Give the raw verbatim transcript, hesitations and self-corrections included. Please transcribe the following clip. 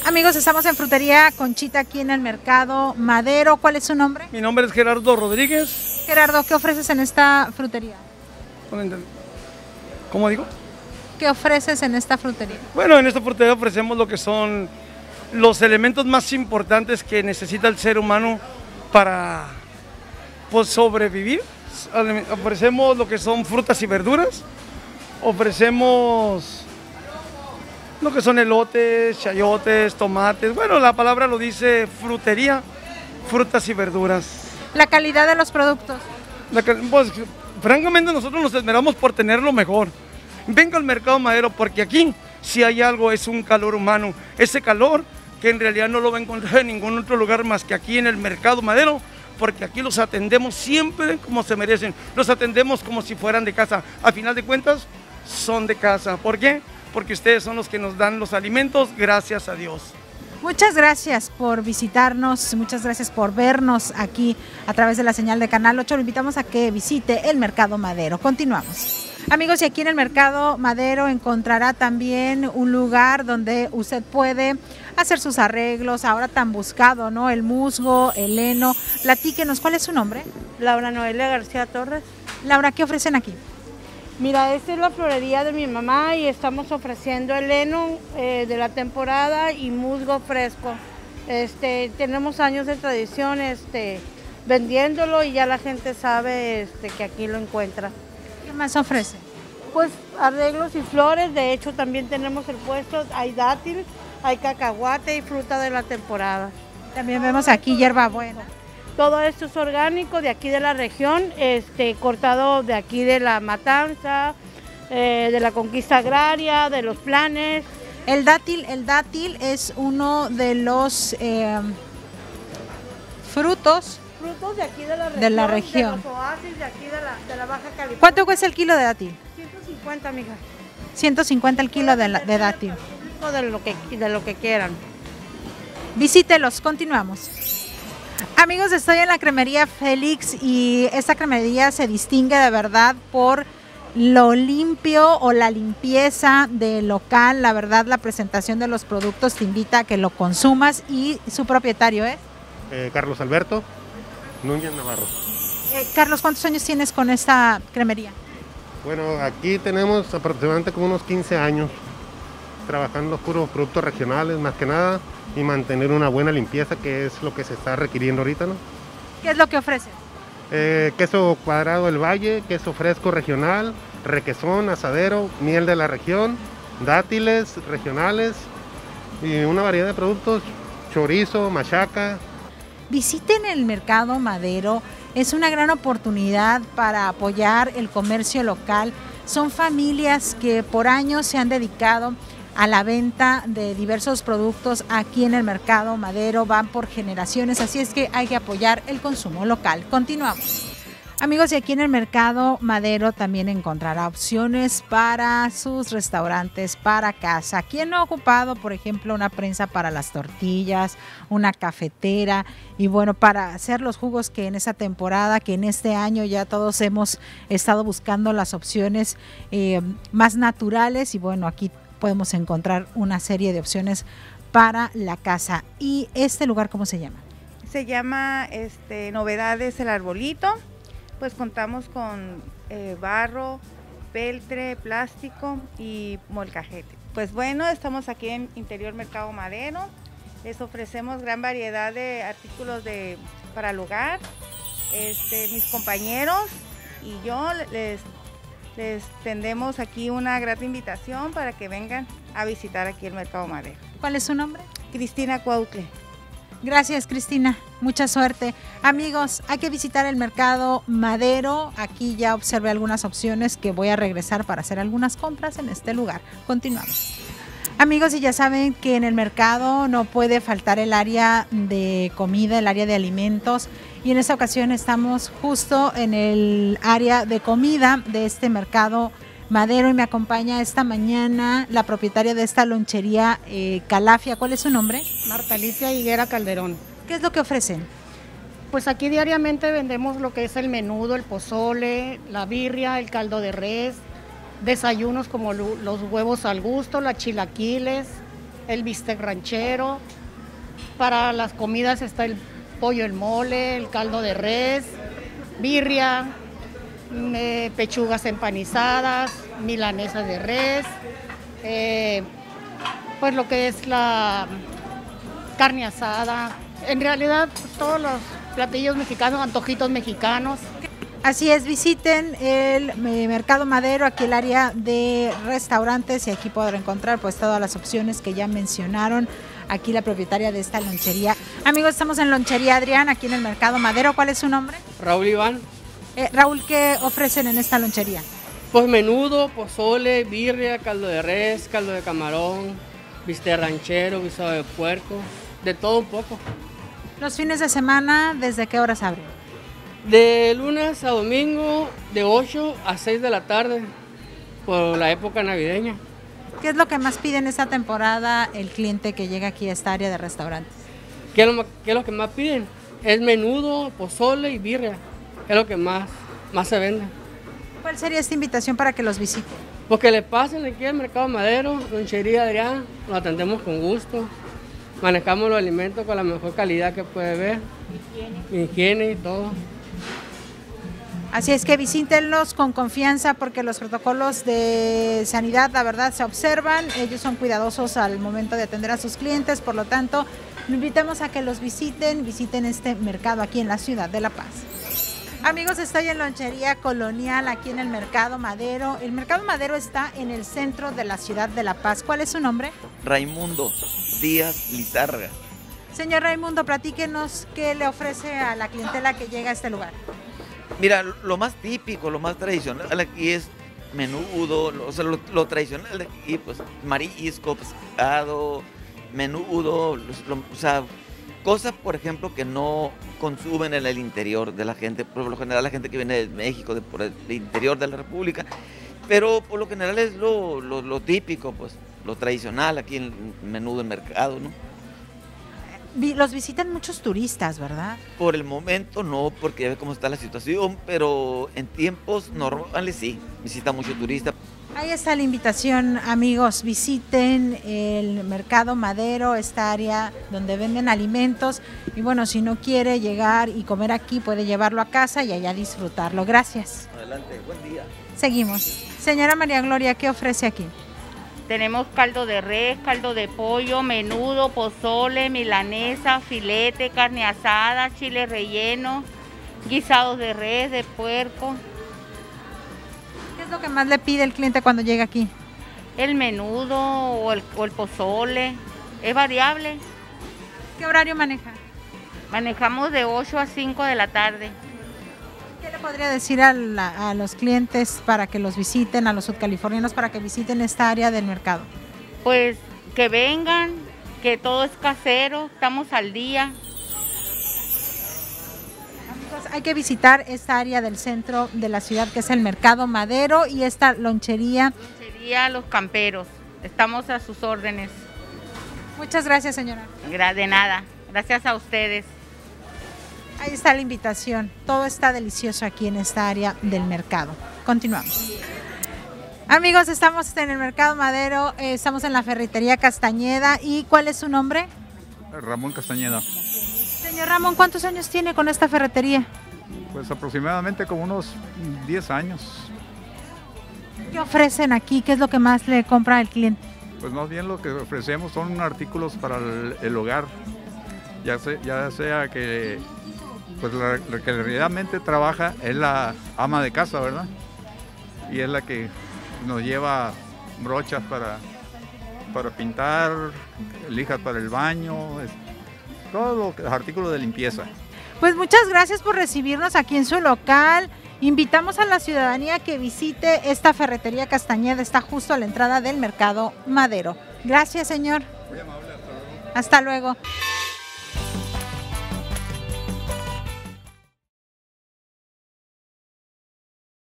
Amigos, estamos en Frutería Conchita aquí en el Mercado Madero. ¿Cuál es su nombre? Mi nombre es Gerardo Rodríguez. Gerardo, ¿qué ofreces en esta frutería? ¿Cómo digo? ¿Qué ofreces en esta frutería? Bueno, en esta frutería ofrecemos lo que son los elementos más importantes que necesita el ser humano para pues, sobrevivir. Ofrecemos lo que son frutas y verduras, ofrecemos lo que son elotes, chayotes, tomates, bueno, la palabra lo dice frutería, frutas y verduras. ¿La calidad de los productos? La, pues, francamente nosotros nos esmeramos por tener lo mejor. Venga al Mercado Madero porque aquí si hay algo es un calor humano, ese calor que en realidad no lo va a encontrar en ningún otro lugar más que aquí en el Mercado Madero, porque aquí los atendemos siempre como se merecen, los atendemos como si fueran de casa, a final de cuentas son de casa. ¿Por qué? Porque ustedes son los que nos dan los alimentos, gracias a Dios. Muchas gracias por visitarnos, muchas gracias por vernos aquí a través de la señal de Canal ocho. Lo invitamos a que visite el Mercado Madero. Continuamos. Amigos, y aquí en el Mercado Madero encontrará también un lugar donde usted puede hacer sus arreglos, ahora tan buscado, ¿no? El musgo, el heno. Platíquenos, ¿cuál es su nombre? Laura Noelia García Torres. Laura, ¿qué ofrecen aquí? Mira, esta es la florería de mi mamá y estamos ofreciendo el heno eh, de la temporada y musgo fresco. Este, tenemos años de tradición este, vendiéndolo y ya la gente sabe este, que aquí lo encuentra. ¿Qué más ofrece? Pues arreglos y flores, de hecho también tenemos el puesto, hay dátil, hay cacahuate y fruta de la temporada. También vemos aquí hierbabuena. Todo esto es orgánico de aquí de la región, este, cortado de aquí de la Matanza, eh, de la Conquista Agraria, de los Planes. El dátil, el dátil es uno de los eh, frutos, frutos de aquí de la región, de la región. De los oasis de aquí de la, de la Baja California. ¿Cuánto cuesta el kilo de dátil? ciento cincuenta, mija. ciento cincuenta el kilo de, la, de dátil. De lo que, de lo que quieran. Visítelos, continuamos. Amigos, estoy en la cremería Félix y esta cremería se distingue de verdad por lo limpio o la limpieza del local. La verdad, la presentación de los productos te invita a que lo consumas y su propietario es... Eh, Carlos Alberto Núñez Navarro. Eh, Carlos, ¿cuántos años tienes con esta cremería? Bueno, aquí tenemos aproximadamente como unos quince años trabajando los puros productos regionales, más que nada, y mantener una buena limpieza, que es lo que se está requiriendo ahorita, ¿no? ¿Qué es lo que ofrece? Eh, queso cuadrado del Valle, queso fresco regional, requesón, asadero, miel de la región, dátiles regionales y una variedad de productos, chorizo, machaca. Visiten el Mercado Madero, es una gran oportunidad para apoyar el comercio local. Son familias que por años se han dedicado a la venta de diversos productos aquí en el Mercado Madero, van por generaciones, así es que hay que apoyar el consumo local. Continuamos. Amigos, y aquí en el Mercado Madero también encontrará opciones para sus restaurantes, para casa. ¿Quién no ha ocupado, por ejemplo, una prensa para las tortillas, una cafetera? Y bueno, para hacer los jugos que en esa temporada, que en este año ya todos hemos estado buscando las opciones eh, más naturales. Y bueno, aquí podemos encontrar una serie de opciones para la casa. ¿Y este lugar cómo se llama? Se llama este, Novedades El Arbolito. Pues contamos con eh, barro, peltre, plástico y molcajete. Pues bueno, estamos aquí en Interior Mercado Madero. Les ofrecemos gran variedad de artículos de, para el hogar. Este, mis compañeros y yo les, les tendemos aquí una grata invitación para que vengan a visitar aquí el Mercado Madero. ¿Cuál es su nombre? Cristina Cuautle. Gracias, Cristina, mucha suerte. Amigos, hay que visitar el Mercado Madero. Aquí ya observé algunas opciones que voy a regresar para hacer algunas compras en este lugar. Continuamos. Amigos, y ya saben que en el mercado no puede faltar el área de comida, el área de alimentos. Y en esta ocasión estamos justo en el área de comida de este Mercado Madero y me acompaña esta mañana la propietaria de esta lonchería eh, Calafia. ¿Cuál es su nombre? Marta Alicia Higuera Calderón. ¿Qué es lo que ofrecen? Pues aquí diariamente vendemos lo que es el menudo, el pozole, la birria, el caldo de res, desayunos como los huevos al gusto, las chilaquiles, el bistec ranchero. Para las comidas está el pollo, el mole, el caldo de res, birria, eh, pechugas empanizadas, milanesas de res, eh, pues lo que es la carne asada. En realidad, pues, todos los platillos mexicanos, antojitos mexicanos. Así es, visiten el eh, Mercado Madero, aquí el área de restaurantes, y aquí podrán encontrar pues todas las opciones que ya mencionaron aquí la propietaria de esta lonchería. Amigos, estamos en Lonchería Adrián, aquí en el Mercado Madero. ¿Cuál es su nombre? Raúl Iván. Eh, Raúl, ¿qué ofrecen en esta lonchería? Pues menudo, pozole, birria, caldo de res, caldo de camarón, bistec ranchero, guisado de puerco, de todo un poco. Los fines de semana, ¿desde qué horas abren? De lunes a domingo, de ocho a seis de la tarde, por la época navideña. ¿Qué es lo que más pide en esta temporada el cliente que llega aquí a esta área de restaurantes? ¿Qué es lo, qué es lo que más piden? Es menudo, pozole y birria, es lo que más, más se vende. ¿Cuál sería esta invitación para que los visiten? Porque le pasen aquí al Mercado Madero, Lonchería Adrián, lo atendemos con gusto, manejamos los alimentos con la mejor calidad que puede ver, higiene, higiene y todo. Así es que visítenlos con confianza porque los protocolos de sanidad, la verdad, se observan. Ellos son cuidadosos al momento de atender a sus clientes, por lo tanto, los invitamos a que los visiten, visiten este mercado aquí en la ciudad de La Paz. Amigos, estoy en Lonchería Colonial, aquí en el Mercado Madero. El Mercado Madero está en el centro de la ciudad de La Paz. ¿Cuál es su nombre? Raimundo Díaz Lizárraga. Señor Raimundo, platíquenos qué le ofrece a la clientela que llega a este lugar. Mira, lo más típico, lo más tradicional aquí es menudo, lo, o sea, lo, lo tradicional de aquí, pues marisco, pescado, menudo, los, lo, o sea, cosas, por ejemplo, que no consumen en el interior de la gente, por lo general la gente que viene de México, de, por el interior de la República, pero por lo general es lo, lo, lo típico, pues, lo tradicional aquí en el menudo, en mercado, ¿no? Los visitan muchos turistas, ¿verdad? Por el momento no, porque ya ve cómo está la situación, pero en tiempos normales sí, visita mucho turista. Ahí está la invitación, amigos, visiten el Mercado Madero, esta área donde venden alimentos, y bueno, si no quiere llegar y comer aquí, puede llevarlo a casa y allá disfrutarlo. Gracias. Adelante, buen día. Seguimos. Señora María Gloria, ¿qué ofrece aquí? Tenemos caldo de res, caldo de pollo, menudo, pozole, milanesa, filete, carne asada, chile relleno, guisados de res, de puerco. ¿Qué es lo que más le pide el cliente cuando llega aquí? El menudo o el, o el pozole, es variable. ¿Qué horario maneja? Manejamos de ocho a cinco de la tarde. ¿Qué le podría decir a, la, a los clientes para que los visiten, a los sudcalifornianos para que visiten esta área del mercado? Pues que vengan, que todo es casero, estamos al día. Amigos, hay que visitar esta área del centro de la ciudad que es el Mercado Madero y esta lonchería. Lonchería Los Camperos, estamos a sus órdenes. Muchas gracias, señora. De nada, gracias a ustedes. Ahí está la invitación. Todo está delicioso aquí en esta área del mercado. Continuamos. Amigos, estamos en el Mercado Madero, eh, estamos en la Ferretería Castañeda. ¿Y cuál es su nombre? Ramón Castañeda. Señor Ramón, ¿cuántos años tiene con esta ferretería? Pues aproximadamente como unos diez años. ¿Qué ofrecen aquí? ¿Qué es lo que más le compra el cliente? Pues más bien lo que ofrecemos son artículos para el, el hogar, ya sea, ya sea que pues la, la que realmente trabaja es la ama de casa, ¿verdad? Y es la que nos lleva brochas para, para pintar, lijas para el baño, es, todos los artículos de limpieza. Pues muchas gracias por recibirnos aquí en su local. Invitamos a la ciudadanía que visite esta Ferretería Castañeda, está justo a la entrada del Mercado Madero. Gracias, señor. Muy amable, hasta luego. Hasta luego.